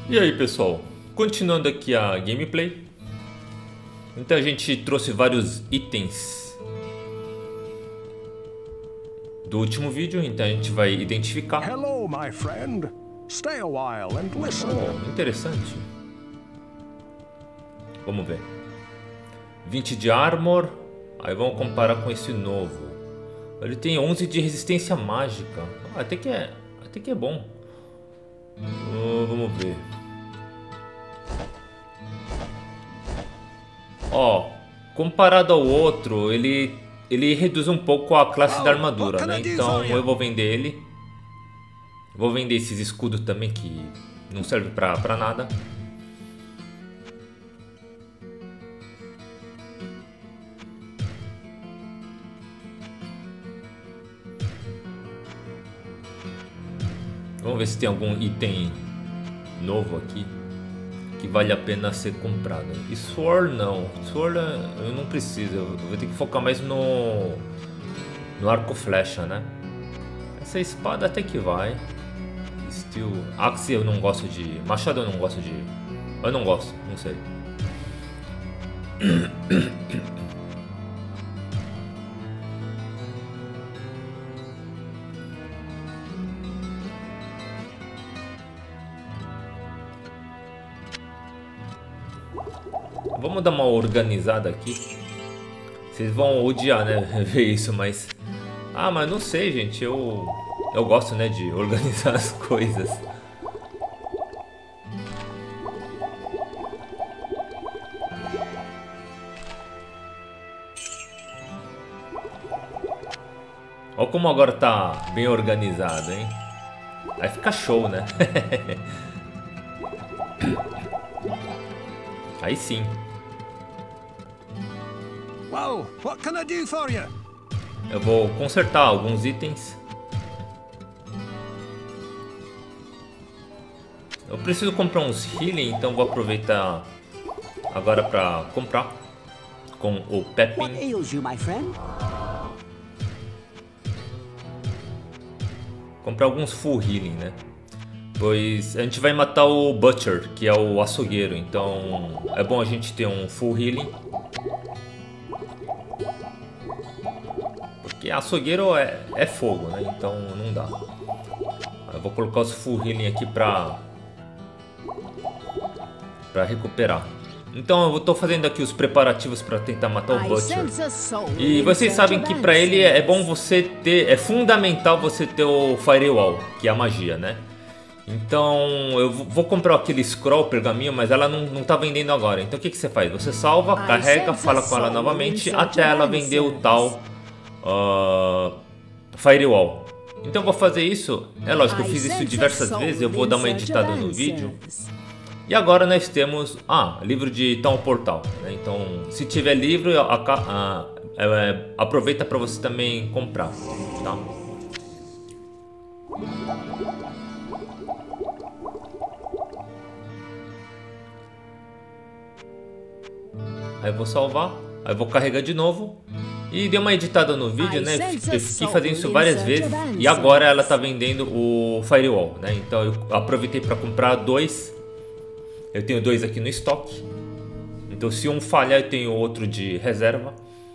E aí pessoal, continuando aqui a gameplay. Então a gente trouxe vários itens do último vídeo, então a gente vai identificar. Hello, my friend. Stay a while and listen. Oh, interessante. Vamos ver. 20 de armor, aí vamos comparar com esse novo. Ele tem 11 de resistência mágica. Até que é bom. Vamos ver. Ó, comparado ao outro, ele reduz um pouco a classe da armadura, né? Então eu vou vender ele. Vou vender esses escudos também que não servem pra nada. Vamos ver se tem algum item novo aqui que vale a pena ser comprado. E Sword não. Sword eu não preciso. Eu vou ter que focar mais no arco flecha, né? Essa espada até que vai. Steel. Axe eu não gosto de. Machado eu não gosto de. Eu não gosto, não sei. Vamos dar uma organizada aqui. Vocês vão odiar, né, ver isso, mas... Ah, mas não sei, gente. Eu gosto, né, de organizar as coisas. Olha como agora tá bem organizado, hein? Aí fica show, né? Aí sim. Well, what can I do for you? Eu vou consertar alguns itens. Eu preciso comprar uns healing, então vou aproveitar agora para comprar com o Pepin. What ails you, my friend? Comprar alguns full healing, né? Pois a gente vai matar o Butcher, que é o açougueiro, então é bom a gente ter um full healing. Porque açougueiro é fogo, né? Então não dá. Eu vou colocar os full healing aqui pra recuperar. Então eu tô fazendo aqui os preparativos para tentar matar o Butcher. E vocês sabem que para ele é bom você ter, é fundamental você ter o Firewall, que é a magia, né? Então eu vou comprar aquele scroll, pergaminho, mas ela não tá vendendo agora. Então o que você faz? Você salva, carrega, fala com ela novamente até ela vender o tal Firewall. Então eu vou fazer isso. É lógico, eu fiz isso diversas vezes. Eu vou dar uma editada no vídeo. E agora nós temos livro de tal portal, né? Então se tiver livro, aproveita para você também comprar, tá? Aí eu vou salvar, aí eu vou carregar de novo. E dei uma editada no vídeo, né? Eu fiquei fazendo isso várias vezes. E agora ela tá vendendo o Firewall, né? Então eu aproveitei para comprar dois. Eu tenho dois aqui no estoque. Então se um falhar eu tenho outro de reserva.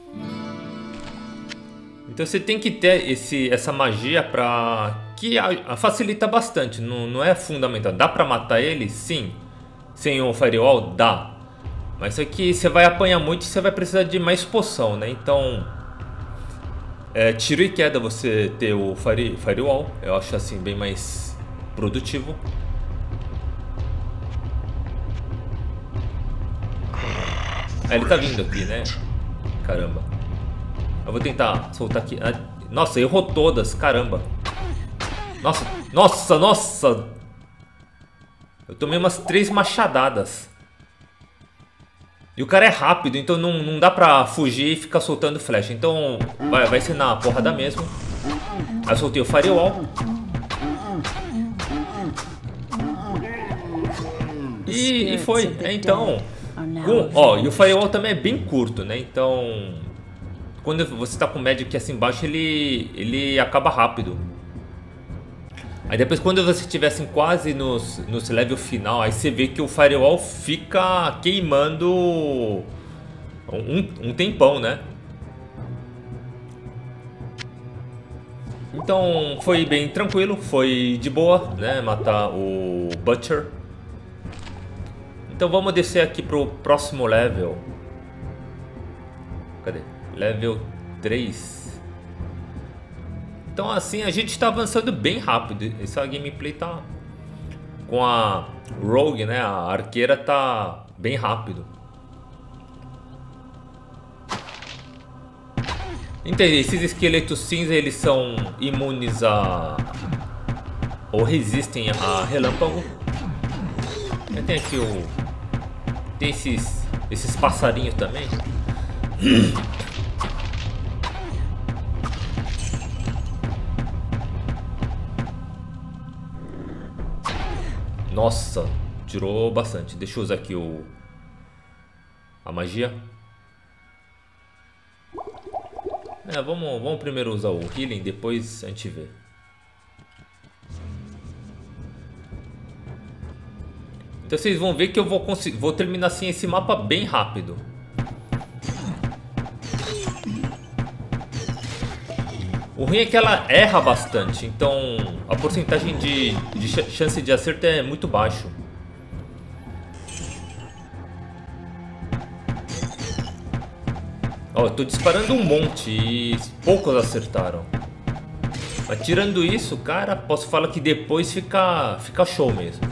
Então você tem que ter essa magia que facilita bastante. Não é fundamental. Dá pra matar ele? Sim. Sem o Firewall? Dá. Mas isso aqui você vai apanhar muito e você vai precisar de mais poção, né? Então tiro e queda você ter o Firewall. Eu acho assim bem mais produtivo. Ele tá vindo aqui, né? Caramba. Eu vou tentar soltar aqui. Nossa, errou todas, caramba. Nossa. Eu tomei umas 3 machadadas. E o cara é rápido, então não dá pra fugir e ficar soltando flecha. Então vai ser na porrada mesmo. Aí eu soltei o Firewall. E foi. Então... e o Firewall também é bem curto, né? Então, quando você tá com o médio aqui assim embaixo, ele acaba rápido. Aí depois quando você estivesse quase nos level final, aí você vê que o Firewall fica queimando um tempão, né? Então foi bem tranquilo, foi de boa, né? Matar o Butcher. Então vamos descer aqui pro próximo level. Cadê? Level 3. Então assim a gente tá avançando bem rápido. Essa gameplay tá... Com a Rogue, né? A arqueira tá bem rápido. Entendi, esses esqueletos cinza eles são imunes a... ou resistem a relâmpago. Tem aqui o... Tem esses passarinhos também. Nossa, tirou bastante. Deixa eu usar aqui a magia. Vamos primeiro usar o healing, depois a gente vê. Então vocês vão ver que eu vou terminar assim esse mapa bem rápido. O ruim é que ela erra bastante, então a porcentagem de chance de acerto é muito baixo. Ó, eu tô disparando um monte e poucos acertaram. Mas tirando isso, cara, posso falar que depois fica show mesmo.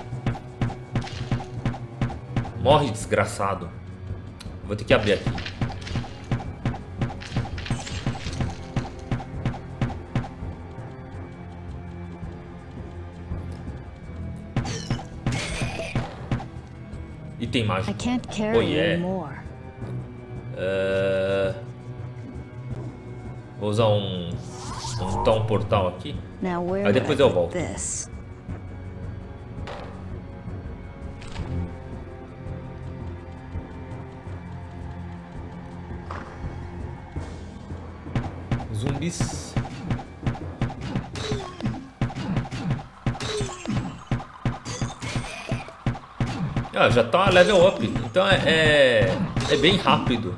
Morre, desgraçado. Vou ter que abrir aqui. Item mágico. Oh yeah. Vou usar um portal aqui. Aí depois eu volto. Zumbis. Ah, já tá level up, então é bem rápido.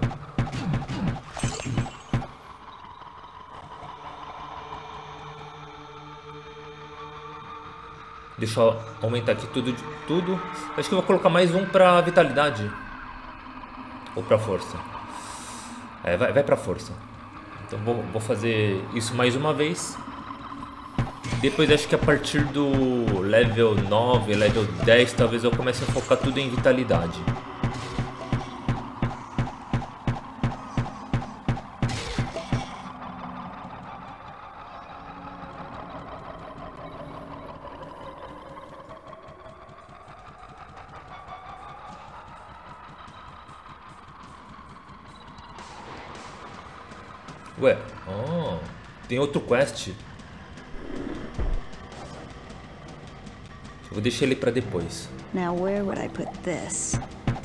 Deixa eu aumentar aqui tudo. Acho que eu vou colocar mais um pra vitalidade. Ou pra força. Vai pra força. Então vou fazer isso mais uma vez. Depois acho que a partir do level 9, level 10, talvez eu comece a focar tudo em vitalidade. Ué, tem outro quest. Eu vou deixar ele pra depois. Now where would I put this?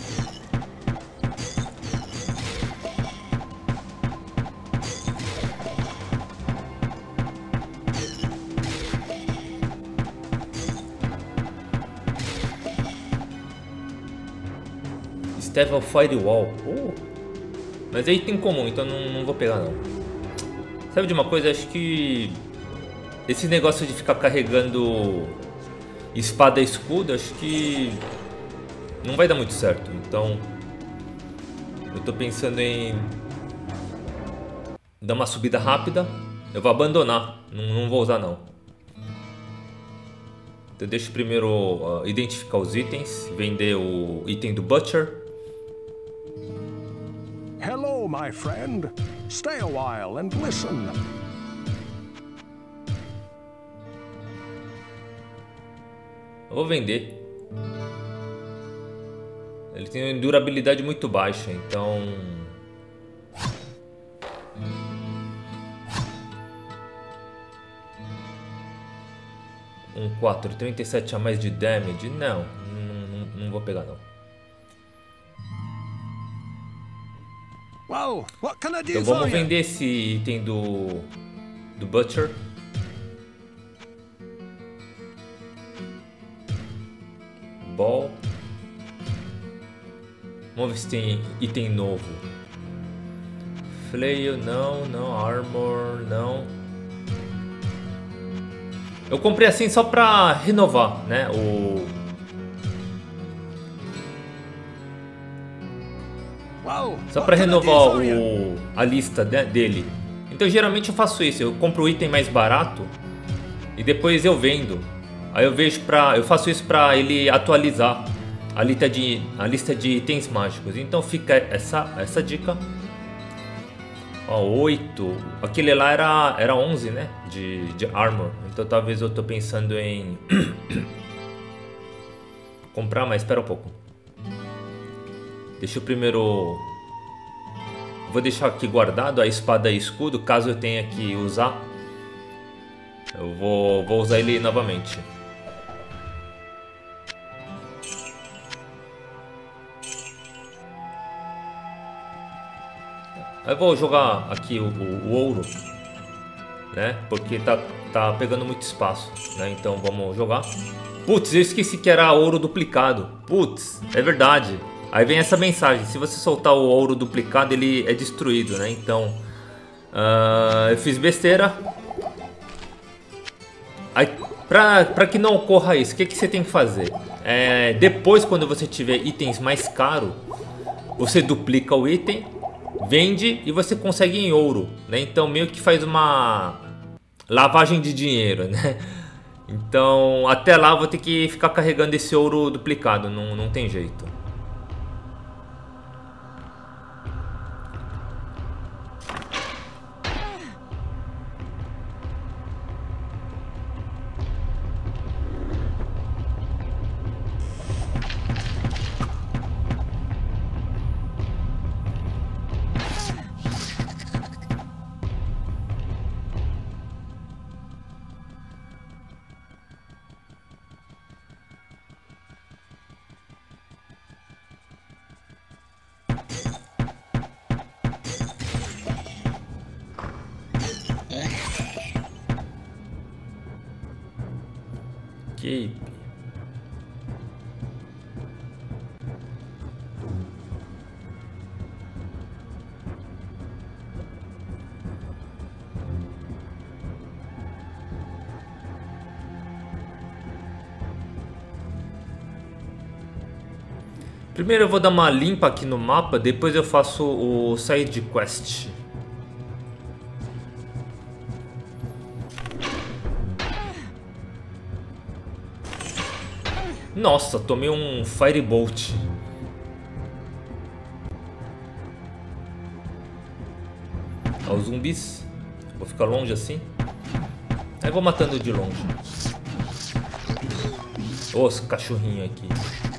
Stave of Firewall. Mas aí tem comum, então não vou pegar não. Sabe de uma coisa? Acho que esse negócio de ficar carregando espada e escudo, acho que não vai dar muito certo. Então eu tô pensando em dar uma subida rápida. Eu vou abandonar, não vou usar não. Então deixa eu primeiro identificar os itens, vender o item do Butcher. Hello, my friend. Stay a while and listen. Eu vou vender. Ele tem uma durabilidade muito baixa, então... Um 4, 37 a mais de damage? Não vou pegar não. Well, what can I do Então vamos vender esse item do Butcher. Fireball. Vamos ver se tem item novo. Flail, não. Armor, não. Eu comprei assim só pra renovar, né? Só pra renovar a lista dele. Então geralmente eu faço isso. Eu compro o item mais barato e depois eu vendo. Aí eu faço isso pra ele atualizar a lista de itens mágicos. Então fica essa dica. Ó, 8. Aquele lá era 11, né? De armor. Então talvez eu tô pensando em comprar, mas espera um pouco. Deixa eu primeiro... Vou deixar aqui guardado a espada e escudo, caso eu tenha que usar. Eu vou usar ele novamente. Eu vou jogar aqui o ouro, né? Porque tá pegando muito espaço, né? Então vamos jogar. Putz, eu esqueci que era ouro duplicado. Putz, é verdade. Aí vem essa mensagem: se você soltar o ouro duplicado, ele é destruído, né? Então, eu fiz besteira. Aí, pra que não ocorra isso, o que você tem que fazer? Depois, quando você tiver itens mais caros, você duplica o item, vende e você consegue em ouro, né? Então meio que faz uma lavagem de dinheiro, né? Então até lá eu vou ter que ficar carregando esse ouro duplicado, não tem jeito. Cape. Primeiro eu vou dar uma limpa aqui no mapa, depois eu faço o side quest. Nossa, tomei um Firebolt. Ó, os zumbis. Vou ficar longe assim. Aí vou matando de longe. Os cachorrinhos aqui.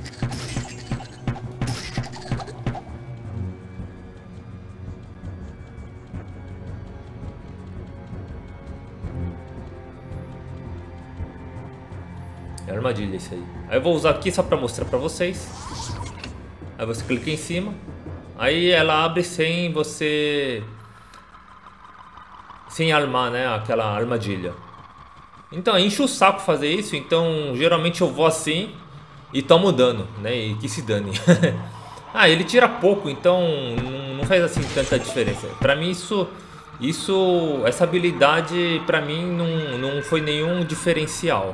É armadilha isso aí. Aí eu vou usar aqui só pra mostrar pra vocês. Aí você clica em cima. Aí ela abre sem você... sem armar, né? Aquela armadilha. Então enche o saco fazer isso. Então geralmente eu vou assim e tomo dano, né? E que se dane. Ah, ele tira pouco, então não faz assim tanta diferença. Pra mim essa habilidade pra mim não foi nenhum diferencial.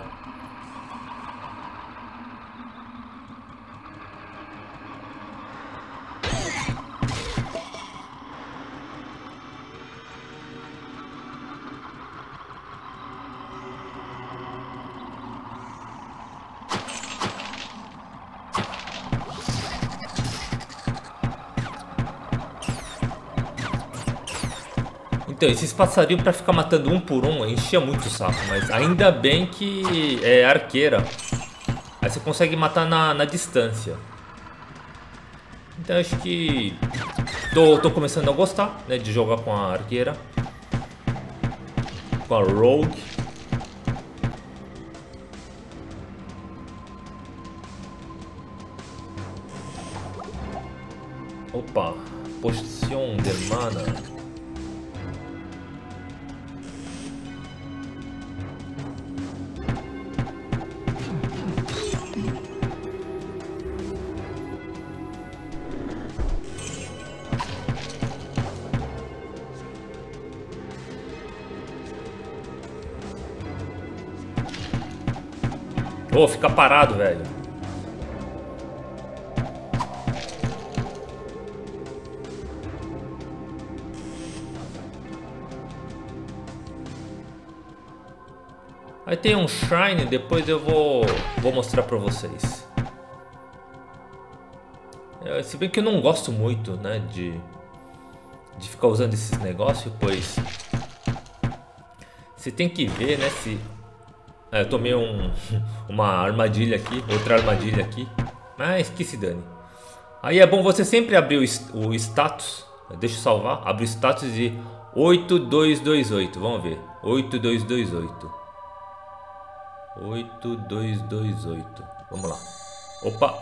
Então, esses passarinhos pra ficar matando um por um enchia muito o saco, mas ainda bem que é arqueira. Aí você consegue matar na distância. Então acho que tô começando a gostar, né, de jogar com a arqueira. Com a rogue. Opa, poção de mana. Ô, fica parado, velho. Aí tem um shrine, depois eu vou mostrar pra vocês. Se bem que eu não gosto muito, né, de ficar usando esses negócios, pois você tem que ver, né, se... eu tomei uma armadilha aqui, outra armadilha aqui, mas que se dane. Aí é bom você sempre abrir o status, deixa eu salvar, abre o status de 8228, vamos ver, 8228. 8228. Vamos lá. Opa.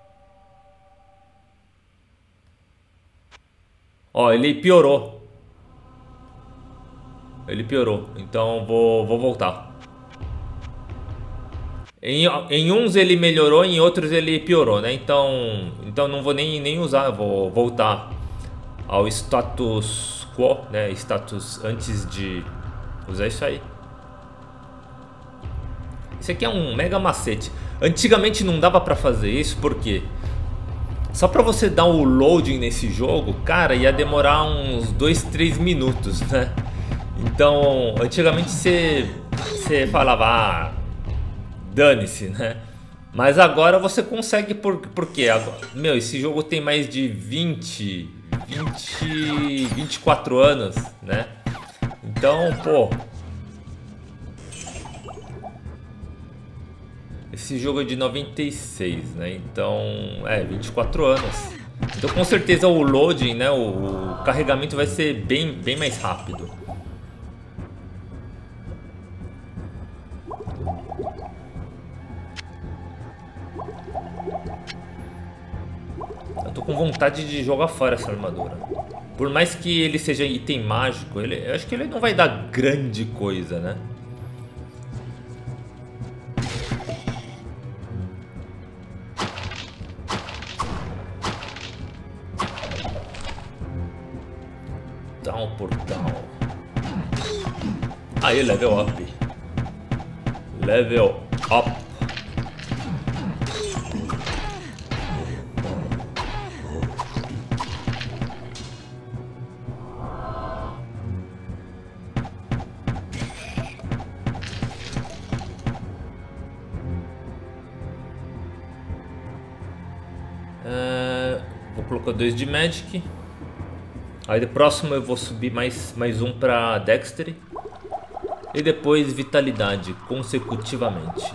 Ó, ele piorou. Ele piorou. Então vou voltar. Em uns ele melhorou, em outros ele piorou, né? Então não vou nem usar. Eu vou voltar ao status quo, né? Status antes de usar isso aí. Isso aqui é um mega macete. Antigamente não dava pra fazer isso, porque só pra você dar o loading nesse jogo, cara, ia demorar uns 2-3 minutos, né? Então, antigamente você falava, dane-se, né? Mas agora você consegue, porque agora, meu, esse jogo tem mais de 24 anos, né? Então, pô, esse jogo é de 96, né? Então, 24 anos. Então, com certeza o loading, né? O carregamento vai ser bem mais rápido. Eu tô com vontade de jogar fora essa armadura. Por mais que ele seja item mágico, eu acho que ele não vai dar grande coisa, né? Portal. Aí, level up. Level up. Vou colocar 2 de Magic. Aí de próximo eu vou subir mais um para Dexterity. E depois Vitalidade consecutivamente.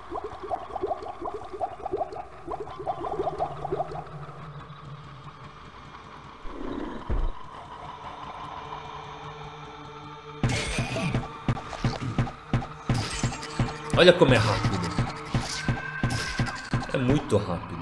Olha como é rápido. É muito rápido.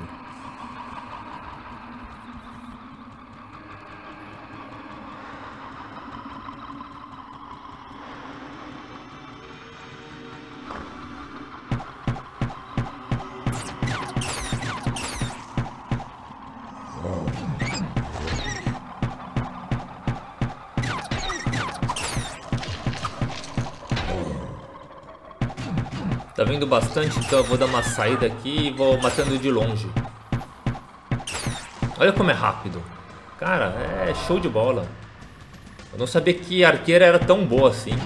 Tá vindo bastante, então eu vou dar uma saída aqui e vou matando de longe. Olha como é rápido. Cara, é show de bola. Eu não sabia que a arqueira era tão boa assim.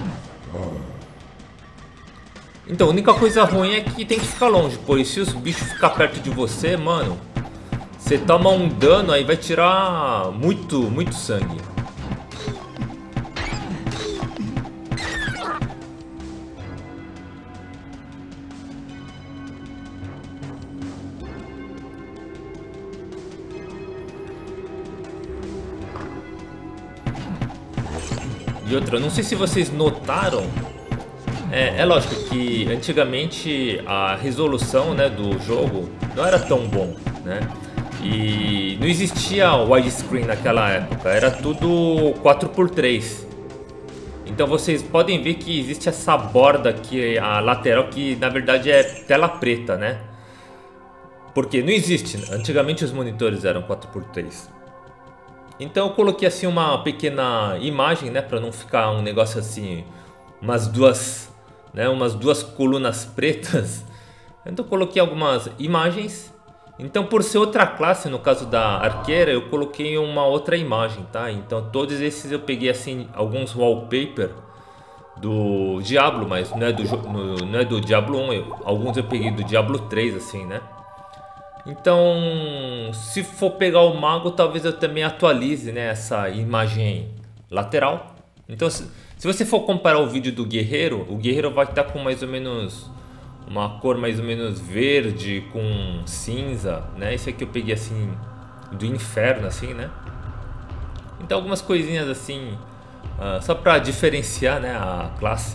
Então, a única coisa ruim é que tem que ficar longe, pois se os bichos ficar perto de você, mano, você toma um dano aí vai tirar muito sangue. E outra, não sei se vocês notaram, é lógico que antigamente a resolução, né, do jogo não era tão bom, né? E não existia widescreen naquela época, era tudo 4x3. Então vocês podem ver que existe essa borda aqui, a lateral, que na verdade é tela preta, né? Porque não existe, antigamente os monitores eram 4x3. Então eu coloquei assim uma pequena imagem, né, para não ficar um negócio assim, umas duas colunas pretas, Então eu coloquei algumas imagens. Então por ser outra classe, no caso da arqueira, eu coloquei uma outra imagem, tá? Então todos esses eu peguei assim, alguns wallpaper do Diablo, mas não é do Diablo 1, alguns eu peguei do Diablo 3, assim, né? Então, se for pegar o mago, talvez eu também atualize, né, essa imagem lateral. Então, se você for comparar o vídeo do guerreiro, o guerreiro vai estar com mais ou menos uma cor mais ou menos verde com cinza, né? Esse aqui eu peguei assim do inferno, assim, né? Então algumas coisinhas assim, só para diferenciar, né, a classe.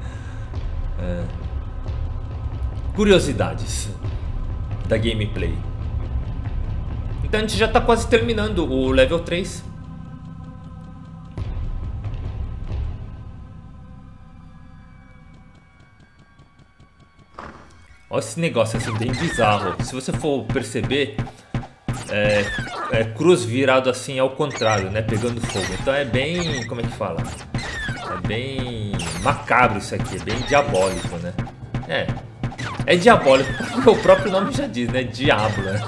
Curiosidades da gameplay. Então a gente já está quase terminando o level 3. Olha esse negócio assim bem bizarro. Se você for perceber, é cruz virado assim ao contrário, né, pegando fogo. Então é bem, como é que fala? É bem macabro isso aqui, é bem diabólico, né? É diabólico, porque o próprio nome já diz, né? Diablo, né?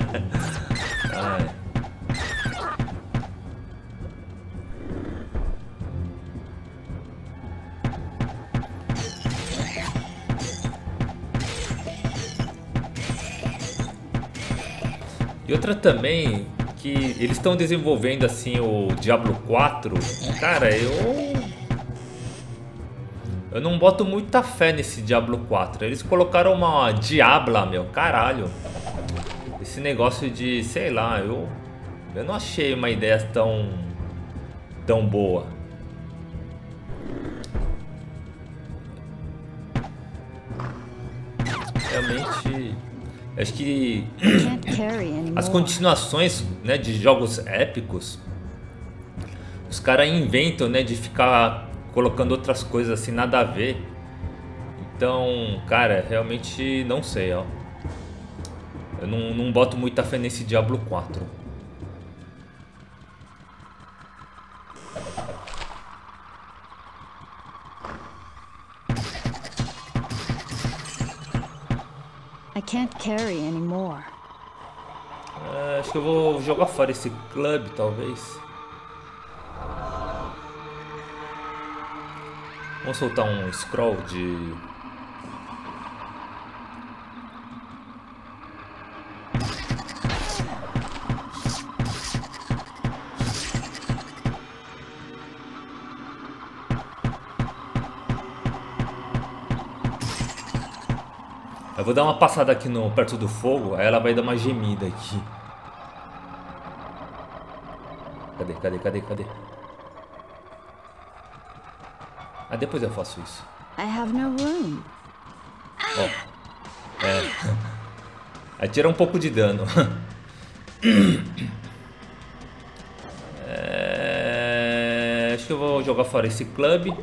E outra também, que eles estão desenvolvendo assim o Diablo 4. Cara, eu não boto muita fé nesse Diablo 4. Eles colocaram uma Diabla, meu, caralho. Esse negócio de, sei lá, eu não achei uma ideia tão boa. Realmente, acho que as continuações, né, de jogos épicos, os caras inventam, né, de ficar colocando outras coisas assim, nada a ver. Então, cara, realmente não sei, ó. Eu não boto muita fé nesse Diablo 4. I can't carry anymore. Acho que eu vou jogar fora esse clube, talvez. Vamos soltar um scroll de... Eu vou dar uma passada aqui perto do fogo, aí ela vai dar uma gemida aqui. Cadê? Ah, depois eu faço isso. I have no room. Aí tira um pouco de dano. Acho que eu vou jogar fora esse clube.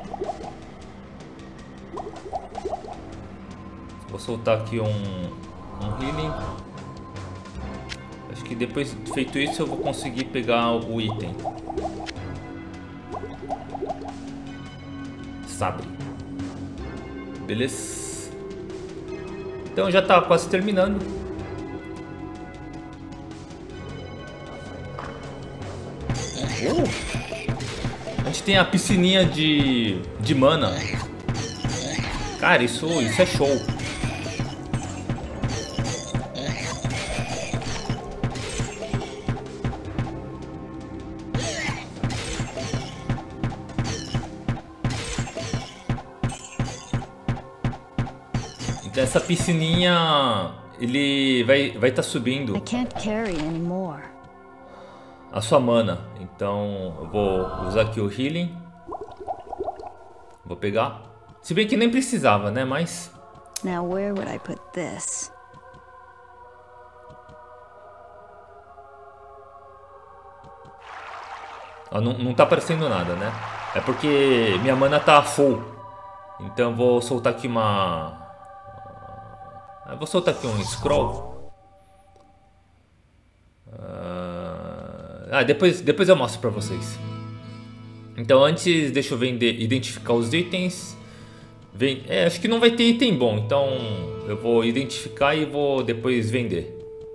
Vou soltar aqui um healing. Acho que depois feito isso eu vou conseguir pegar o item. Sabre. Beleza. Então já tá quase terminando. A gente tem a piscininha de mana. Cara, isso é show. Essa piscininha, ele vai estar subindo a sua mana. Então eu vou usar aqui o healing. Vou pegar. Se bem que nem precisava, né? Mas... Now where would I put this? Não tá aparecendo nada, né? É porque minha mana tá full. Então eu vou soltar aqui uma... Eu vou soltar aqui um scroll. Depois eu mostro pra vocês. Então antes, deixa eu identificar os itens. Acho que não vai ter item bom, então Eu vou identificar e vou depois vender.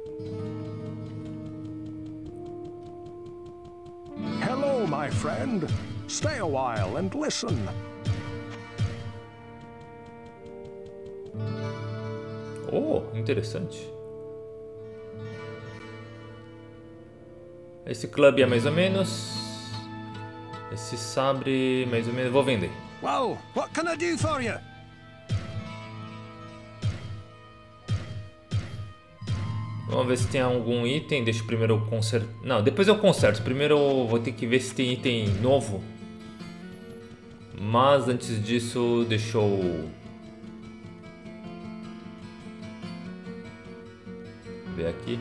Hello, my friend. Stay a while and listen. Oh, interessante. Esse clube é mais ou menos. Esse sabre, mais ou menos. Vou vender. Well, what can I do for you? Vamos ver se tem algum item. Deixa eu primeiro consertar. Não, depois eu conserto. Primeiro eu vou ter que ver se tem item novo. Mas antes disso, deixa eu ver aqui.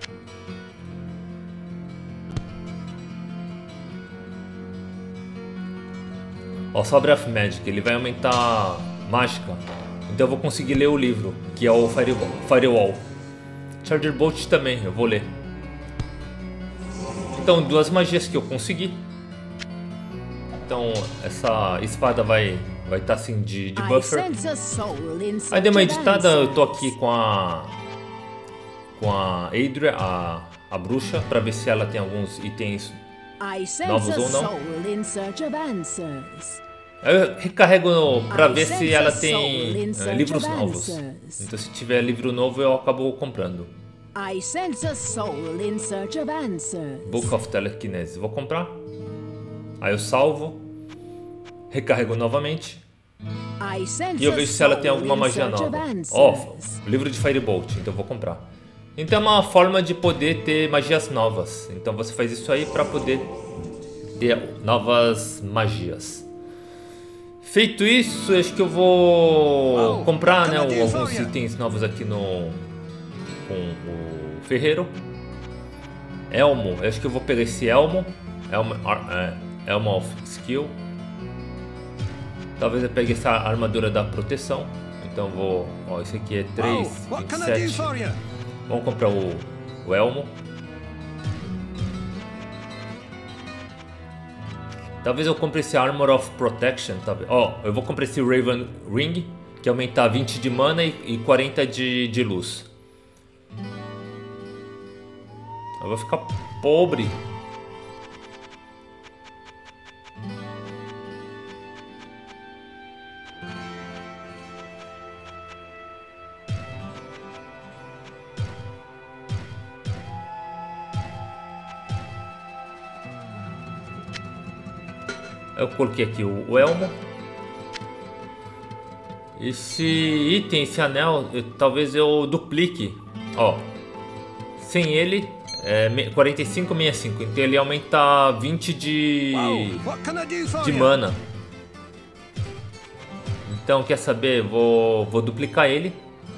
Ó, Sabre of Magic, ele vai aumentar mágica. Então eu vou conseguir ler o livro, que é o Firewall. Charger Bolt também, eu vou ler. Então, duas magias que eu consegui. Então, essa espada vai estar assim de buffer. Aí dei uma editada, eu tô aqui com a Adria, a bruxa, para ver se ela tem alguns itens novos ou não. Aí eu recarrego para ver se ela tem livros novos. Então se tiver livro novo eu acabo comprando. Book of Telekinesis, vou comprar. Aí eu salvo, recarrego novamente e eu vejo se ela tem alguma magia nova. Ó, livro de Firebolt, então eu vou comprar. Então é uma forma de poder ter magias novas. Então você faz isso aí para poder ter novas magias. Feito isso, acho que eu vou comprar, né, alguns itens novos aqui com o ferreiro. Elmo, acho que eu vou pegar esse elmo. Elmo of Skill. Talvez eu pegue essa armadura da proteção. Então vou... Ó, esse aqui é 3, 27. Vamos comprar o elmo. Talvez eu compre esse Armor of Protection. Ó, eu vou comprar esse Raven Ring, que aumenta 20 de mana e 40 de luz. Eu vou ficar pobre. Eu coloquei aqui o elmo. Esse item, esse anel, talvez eu duplique. Ó, sem ele é 45, 65. Então ele aumenta 20 de mana. Então quer saber? Vou duplicar ele.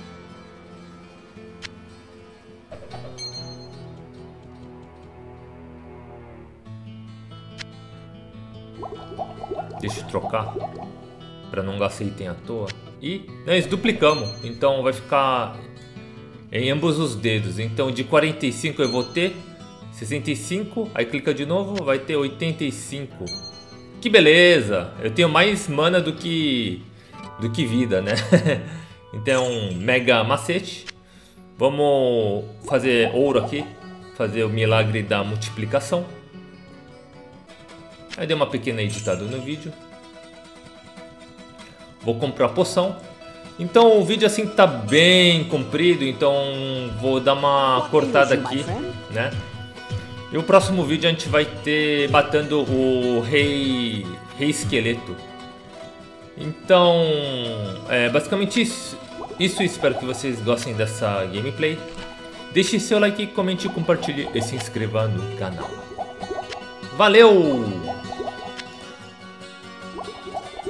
Deixa eu trocar para não gastar item à toa. E nós duplicamos, então vai ficar em ambos os dedos. Então de 45 eu vou ter 65, aí clica de novo, vai ter 85. Que beleza! Eu tenho mais mana do que vida, né? Então mega macete. Vamos fazer ouro aqui, fazer o milagre da multiplicação. Aí dei uma pequena editada no vídeo. Vou comprar poção. Então o vídeo assim tá bem comprido, então vou dar uma cortada aqui, né? E o próximo vídeo a gente vai ter matando o rei esqueleto. Então, basicamente isso. Espero que vocês gostem dessa gameplay. Deixe seu like, comente, compartilhe e se inscreva no canal. Valeu!